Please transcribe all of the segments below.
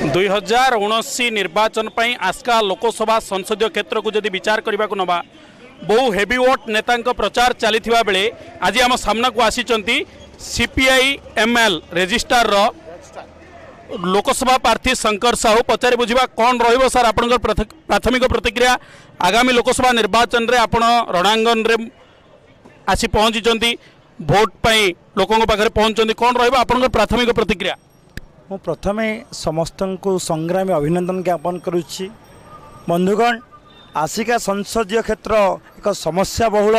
2019 निर्वाचन पर आस्का लोकसभा संसदीय क्षेत्र को जदि विचार करने को नवा बहु हेवीवोट नेता प्रचार चली बेले आज आम सामना को आसी सीपीआई एमएल रेजिस्ट्रार लोकसभा प्रार्थी शंकर साहू पचारि बुझा कौन रही सर आप प्राथमिक प्रतिक्रिया आगामी लोकसभा निर्वाचन रे आपण रणांगन रे आसी पहुंची भोट पाई लोकों पाखे पहुंचती कौन रहा प्राथमिक प्रतिक्रिया। मु प्रथमे समस्त को संग्रामी अभिनंदन ज्ञापन करुच्ची। बंधुगण आसिका संसदीय क्षेत्र एक समस्या बहुल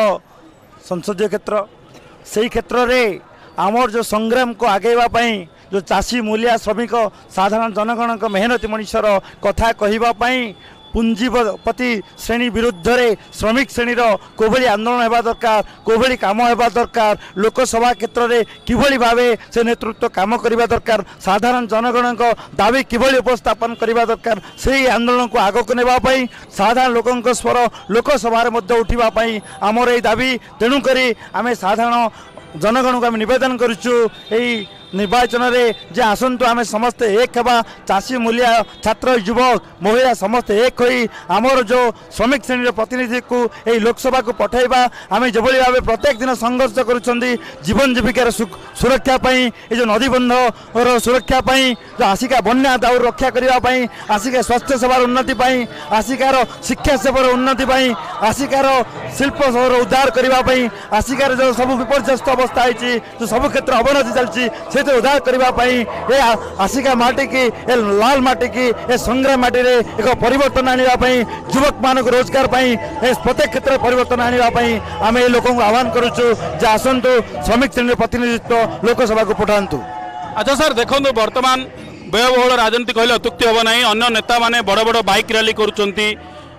संसदीय क्षेत्र से क्षेत्र में आमर जो संग्राम को आगेवाई जो चाषी मूलिया श्रमिक साधारण जनगण मेहनती मनुष्यर कथा कहवाई पुंजीपति श्रेणी विरुद्ध रे श्रमिक श्रेणीर कोभली आंदोलन होगा दरकार कोभली काम होगा दरकार लोकसभा क्षेत्र में किभली भावे से नेतृत्व काम करने दरकार साधारण जनगण दाबी किभली उपस्थापन करने दरकार से आंदोलन को आगक नेबाई साधारण लोकों स्वर लोकसभा उठापी आमर ये दाबी तेणुक आम साधारण जनगण को आम नवेदन करुचु निर्वाचन रे जे आसतु आम समस्ते एक हेबा चाषी मूलिया छात्र युवक महिला समस्ते एक होई आमर जो श्रमिक श्रेणी प्रतिनिधि को यही लोकसभा को पठाइबा आम जो भाव प्रत्येक दिन संघर्ष करुछंदी जीवन जीविकार सुरक्षा पाई ये जो नदीबंध सुरक्षा पाई जो आसिका बन्या दाउर रक्षा करने आसिका स्वास्थ्य सेवार उन्नति पाई आसिकार शिक्षा सेवार उन्नति पाई आसिकार शिल्प सेवार उद्धार करने आसिकार जो सब विपर्यस्त अवस्था है जो सब क्षेत्र अवनति चलती से उद्धार करने आसिका माटी की लाल माटी की संग्राम माटी रे एक परिवर्तन आने युवक मान रोजगार प्रत्येक क्षेत्र में परिवर्तन आने आम ये लोक आह्वान करुचु जे आसतु श्रमिक श्रेणी प्रतिनिधित्व लोकसभा को पठातु। अच्छा सर देखो बर्तमान व्ययबहुल राजनीति कहले अत्युक्ति हम ना अन्य नेता माने बड़ बड़ बाइक रैली करुचंती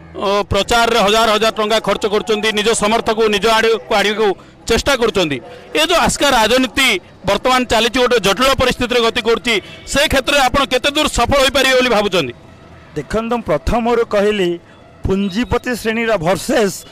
प्रचार रे हजार हजार टंका खर्च करुचंती निज समर्थक निज आड़ को चेष्टा करुचंती ये जो आस्का राजनीति वर्तमान चली गोटे जटिल परिस्थिति गति करुच्ची से क्षेत्र में आपड़ केते दूर सफल हो पारे भावुं देखो प्रथम कहली पुंजीपति श्रेणी भर्सेस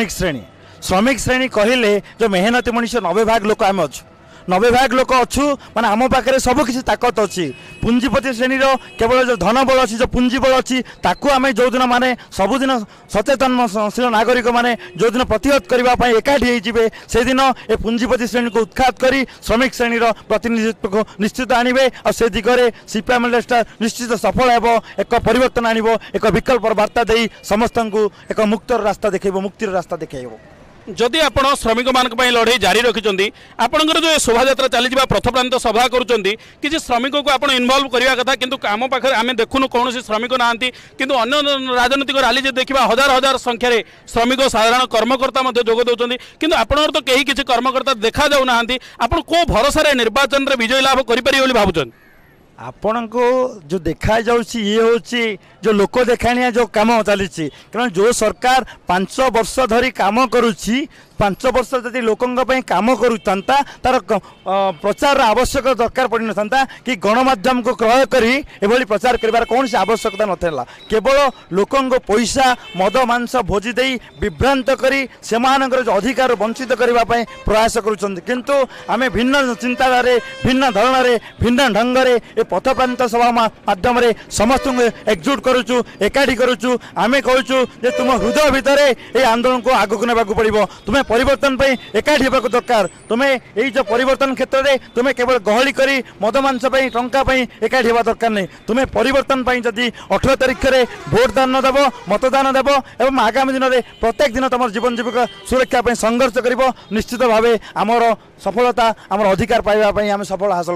श्रमिक श्रेणी कहले जो मेहनती मनुष्य 90 भाग लोक आम अच्छु 90 भाग लोक अच्छु माने आम पाखे सबकि ताकत अच्छी पुंजीपति श्रेणी केवल जो धन बल अच्छी जो पुंजी बल अच्छी ताकू आम जो दिन माने सबुदिन सचेतनशील नागरिक माने जो दिन प्रतिहत करने एकाठी होइजिबे से दिन ए पुंजीपति श्रेणी को उत्खात करी श्रमिक श्रेणी प्रतिनिधित्व को निश्चित आणिबे और से दिगरे सीपीएम निश्चित सफल हेबो एक परिवर्तन आणिबो एक विकल्प वार्ता देई समस्त को एक मुक्तर रास्ता देखैबो मुक्तिर रास्ता देखैबो। जदि आपण श्रमिक मानक लड़ाई जारी रखिंट आपंकर जो शोभा यात्रा चली पथ प्रांत सभा करुँच श्रमिक को आप इनवल्व करने कथा किंतु आम पाखे आम देखुनु कौन श्रमिक ना किंतु अन्य राजनीतिक रैली जो देखा हजार हजार संख्यार श्रमिक साधारण कर्मकर्ता जोग दौरान किंतु आपंकर तो कहीं किसी कर्मकर्ता देखा जाऊना आप कौ भरोसा निर्वाचन में विजय लाभ करें भावुं आपण को जो देखा जाउची ये होची जो लोक देखाणिया जो काम चली कारण जो सरकार 5 वर्ष धरी काम करुची 5 वर्ष जदि लोकों काम करूता तार प्रचार आवश्यक दरकार पड़ ना कि गणमाध्यम को क्रय करी एभली प्रचार कर कौन सी आवश्यकता नाला केवल लोकों पैसा मद मांस भोजी दे विभ्रांत करी से अधिकार वंचित करने प्रयास करुँच आम भिन्न चिंताधारे भिन्न धरण भिन्न ढंग से पथ प्रांत सभा माध्यम समस्त एकजुट करुचु एकाठी करुचु आम कहूँ तुम हृदय भितर ये आंदोलन को आगक ने पड़ो तुम्हें परिवर्तन पे एकाठी होगा दरकार तुम्हें यही जो परिवर्तन क्षेत्र में तुम्हें केवल गहली करी मदमांस टंका एकाठी होगा दरकार नहीं तुम्हें परिवर्तन जदि 18 तारिख में भोटदान देव मतदान देव एवं आगामी दिन में प्रत्येक दिन तुम जीवन जीविका सुरक्षा संघर्ष कर निश्चित भाव आमर सफलता आमर अधिकार पाइबापी आम सफल हासिल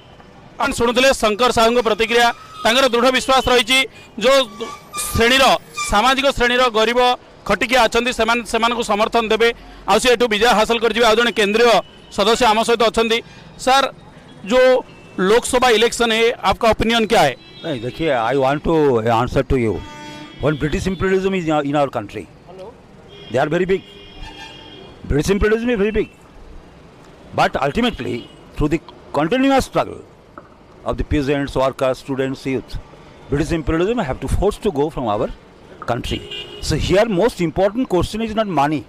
कर शुणुले शंकर साहू प्रतिक्रिया दृढ़ विश्वास रही जो श्रेणी सामाजिक श्रेणी गरीब खटिकिया अच्छा को समर्थन देवे आउ विजय हासिल कर जड़े केंद्रीय सदस्य आम सहित अच्छा सर जो लोकसभा इलेक्शन है आपका ओपिनियन क्या है? नहीं देखिए I want to answer to you when British imperialism is in our country they are very big British imperialism is very big but ultimately through the continuous struggle of the peasants, workers, students, youth, British imperialism have to force to go from our country. So here most important question is not money.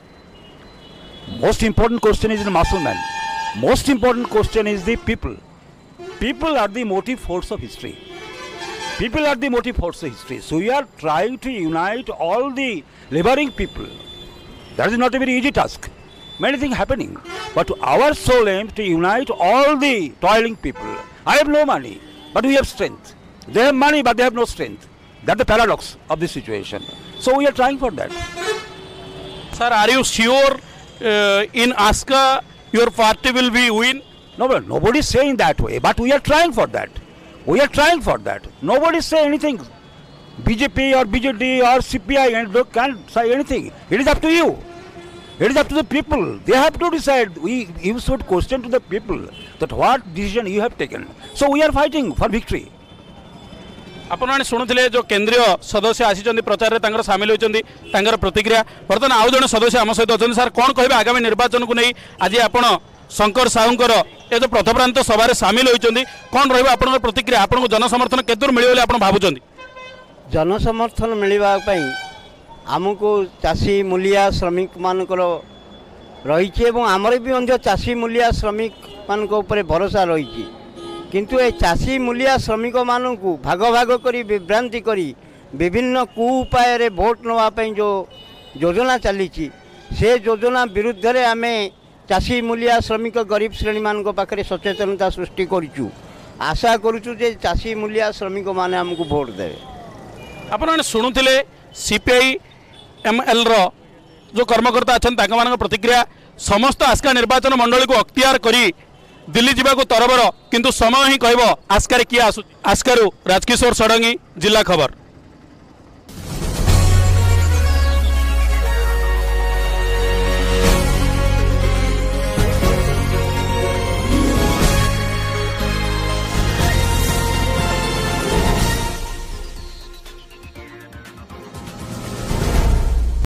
Most important question is the muscle man. Most important question is the people. People are the motive force of history. People are the motive force of history. So we are trying to unite all the laboring people. That is not a very easy task. Many things happening. But our sole aim to unite all the toiling people. I have no money, but we have strength. They have money, but they have no strength. That's the paradox of this situation. So we are trying for that. Sir, are you sure in Aska your party will be win? No, but nobody is saying that way. But we are trying for that. We are trying for that. Nobody say anything. BJP or BJD or CPI and can't say anything. It is up to you. It is up to the people. They have to decide. You should question to the people that what decision you have taken. So we are fighting for victory. आपने शुणुले जो केंद्रीय सदस्य आसी प्रचार में सामिल होती प्रतिक्रिया बर्तमान आउ जन सदस्य आम सहित अच्छा सर कौन कहे आगामी निर्वाचन को नहीं आज आप शंकर साहूर ये जो प्रथप्रांत सभार सामिल होती कौन रहा प्रतिक्रिया आपको जनसमर्थन केत मिले आप भावुं जनसमर्थन मिलवाई आमको चाषी मूलिया श्रमिक मानकर रही आमर भी चाषी मूलिया श्रमिक मान भरोसा रही किंतु ए चाषी मूलिया श्रमिक मानू भाग भाग करी विभ्रांति करी विभिन्न कुउपाय रे भोट नापी जो योजना चली से योजना विरुद्ध रे आमे चाषी मूलिया श्रमिक गरीब श्रेणी मान पाखे सचेतनता सृष्टि करूँ आशा करूँ जे चाषी मूलिया श्रमिक माने हमको भोट देवे आपने शुणुले सीपीआई एमएल जो कर्मकर्ता अच्छा प्रतिक्रिया समस्त आस्का निर्वाचन मंडली को अख्तियार करी दिल्ली जावाक तरबर किंतु समय ही कहब आस्कार किए आसु आस्कारु राजकिशोर षडंगी जिला खबर।